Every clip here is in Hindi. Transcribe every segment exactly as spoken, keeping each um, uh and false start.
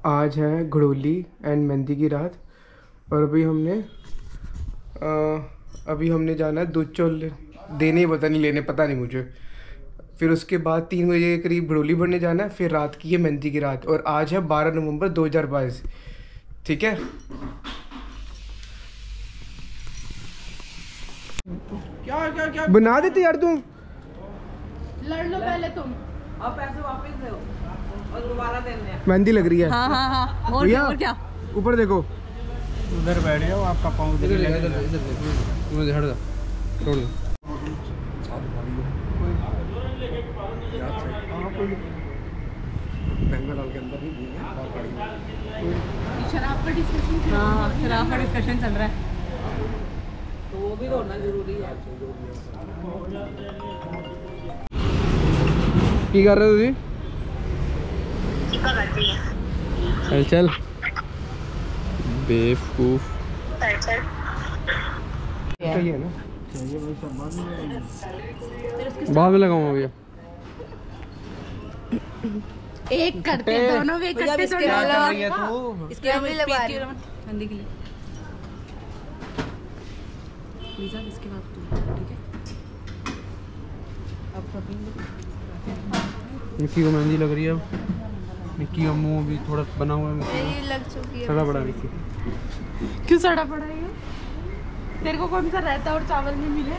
आज है घड़ोली एंड मेहंदी की रात और अभी हमने आ, अभी हमने जाना है दूध चौल देने ही पता नहीं लेने पता नहीं मुझे। फिर उसके बाद तीन बजे के करीब घड़ोली भरने जाना है। फिर रात की है मेहंदी की रात और आज है बारह नवंबर दो हज़ार बाईस। ठीक है, क्या क्या क्या बना देते यार तुम। लड़ लो पहले तुम, अब पैसे वापस दो और दोबारा देने हैं। मेहंदी लग रही है। हाँ हाँ हाँ और भैया क्या ऊपर देखो, उधर बैठ जाओ, आपका पाँव इधर इधर इधर देखो, इधर हट जा, छोड़ दो। शराब का डिस्कशन। हाँ शराब का डिस्कशन चल रहा है तो वो भी होना जरूरी है। की कर रहे हो तुझी? चल चल बेवकूफ। चाहिए ना, बाद में लगाऊंगा भैया। एक करते दोनों भी इकट्ठे इसके थोड़ा वाला- लगा। इसके अभी लगा रही हूँ। हिंदी के लिए लीजा, इसके बाद तू, ठीक है? अब कभी मिक्की को मेहंदी लग रही है। अब मिक्की का मुंह भी थोड़ा बना हुआ है, मेरी लग चुकी है। सड़ा पड़ा है मिक्की। क्यों सड़ा पड़ा है ये? तेरे को कौन सा रहता और चावल में मिले?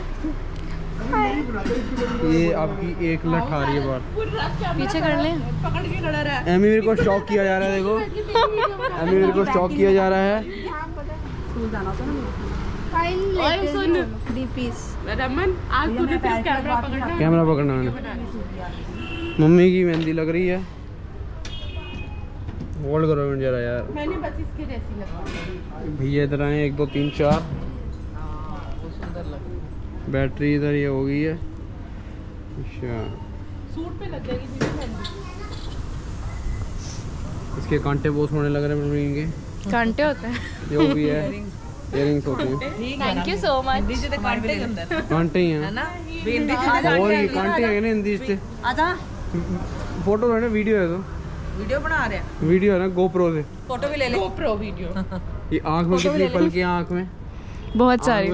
ये आपकी एक लठ आ रही है बाहर। पीछे कर ले, पकड़ के खड़ा रहा। एमी मेरे को स्टॉक किया जा रहा है, देखो एमी मेरे को स्टॉक किया जा रहा है। स्कूल जाना था ना। ओए सुन थ्री पीस रमन, आज तूने सिर्फ कैमरा पकड़ना। कैमरा पकड़ना मैंने। मम्मी की मेहंदी लग रही है। होल्ड करो मिनट जरा यार। मैंने बस इसके जैसी लगवाई। भैया इधर आए, एक दो तीन चार। वो सुंदर लग बैटरी इधर ये हो गई है। अच्छा, सूट पे लग जाएगी दीदी मेहंदी। इसके कांटे बहुत होने लग रहे हैं मम्मी के। कांटे होते हैं। जो भी है इयरिंग्स होते हैं। Thank you so much. Hindi से तो कांटे के अंदर कांटे ही है हैं ना, हिंदी और ये कांटे हैं ना हिंदी से। आजा फोटो है ना, वीडियो है तो वीडियो बना रहे हैं, वीडियो है ना गोप्रो से। फोटो भी ले ले। प्रो वीडियो ये आँख में कितनी पल की आँख में बहुत सारी।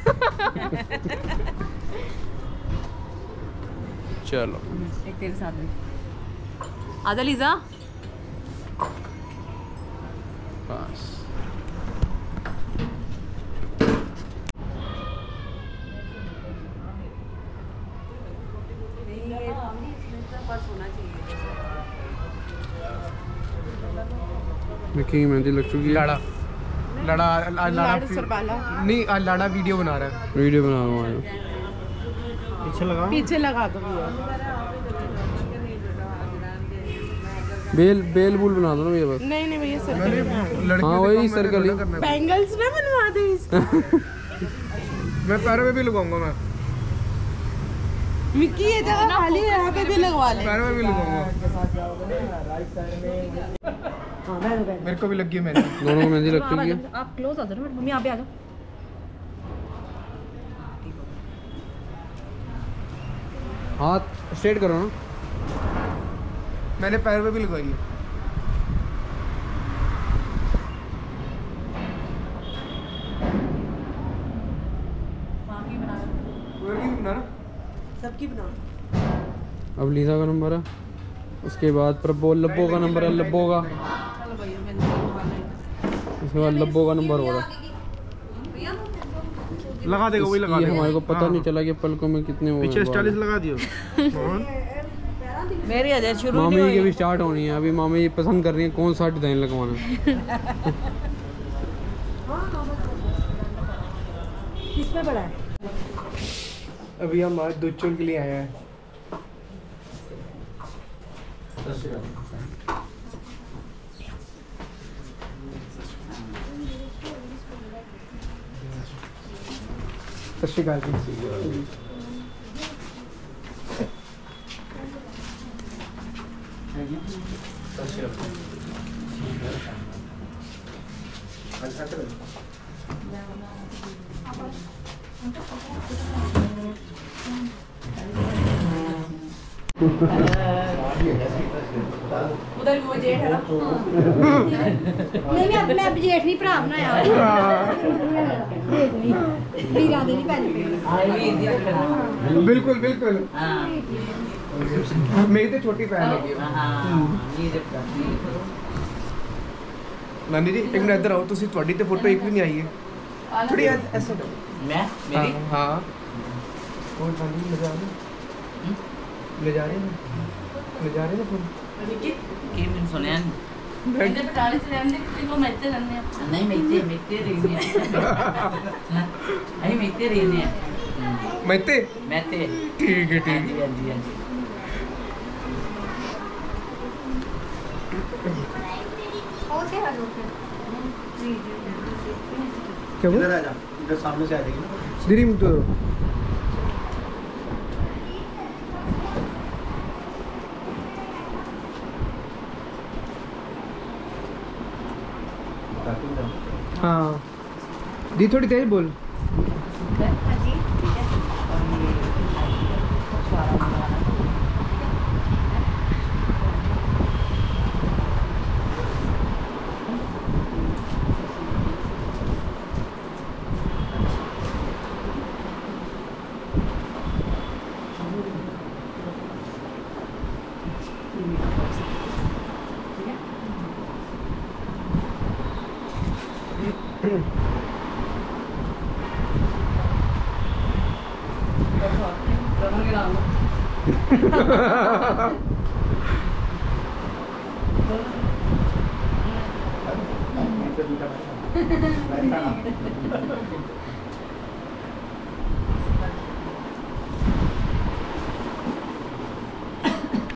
चलो एक तेरे साथ भी आजा लीजा। बस मिक्की की मेहंदी लग चुकी है। लाड़ा लाड़ा लाड़ा नहीं, लाड़ा वीडियो बना रहा है। वीडियो बना रहा हूँ। पीछे लगा पीछे लगा दो भैया। बेल बेल बुल बना दो ना भैया बस। नहीं नहीं भैया सर्कल। हाँ वही सर्कल ही। बैंगल्स ना बनवा दे इसको। मैं पैरों में भी लगाऊंगा। मैं मिक्की ये जगह खाली है, यहाँ पे भी लगवा ले। पैरों में भी लगाऊंगा। मेरे को भी लगी है मेहंदी। दोनों को मेहंदी लग चुकी है। आप क्लोज आ जाओ ना मम्मी, यहाँ पे आ जाओ। हाथ स्ट्रेट करो ना। मैंने पैर पे भी लगवाई है। सबकी बना। अब लीजा का नंबर है, उसके बाद प्रबो लब्बो का नंबर है, लब्बो का। उसके बाद लब्बो का नंबर होगा। लगा देगा, वही लगा ये देगा। हमारे को पता नहीं चला कि पलकों में कितने हुए पीछे हैं स्टाइलिश बाल। लगा दियो। मेरी अजय शुरू मामी नहीं की भी हुई। स्टार्ट होनी है अभी। मामी ये पसंद कर रही है कौन सा डिजाइन लगवाना। किसमें बड़ा है? अभी हम आज दूध चूल के लिए आए हैं। सत श्री अकाल जी। उधर वो जेठ है ना नहीं मैं मैं जेठ नहीं भरा बनाया हीरा दे नहीं पैसे बिल्कुल बिल्कुल मेरी तो छोटी बहन है नानी जी एक मिनट इधर आओ तुसी ਤੁਹਾਡੀ ਤੇ फोटो एक भी नहीं आई है थोड़ी ऐसे मैं मेरी हाँ और नानी ले जा रहे ले जा रहे ले जा रहे ना फोन ਕੀ ਮੈਨੂੰ ਸੁਣਿਆ ਨੀ? ਇਹਦੇ ਬਟਾਲੇ ਚ ਰਹਿੰਦੇ ਕਿਤੇ ਉਹ ਮੈਥੇ ਰਹਿੰਦੇ ਆ ਨਹੀਂ ਮੈਂ ਇੱਥੇ ਮੈਂ ਇੱਥੇ ਰਹਿੰਦੀ ਆ ਅਸੀਂ ਮੈਂ ਇੱਥੇ ਰਹਿੰਦੇ ਆ मैं ते ਮੈਂ ਤੇ ठीक है ठीक ਹਾਂਜੀ है ਹਾਂਜੀ ਹਾਂਜੀ ਉਹ ਤੇ ਹਰੋ ਜੀ क्या बोल इधर आ जा इधर सामने से आ जाएगी ना दीदी तो हाँ दी थोड़ी तेज बोल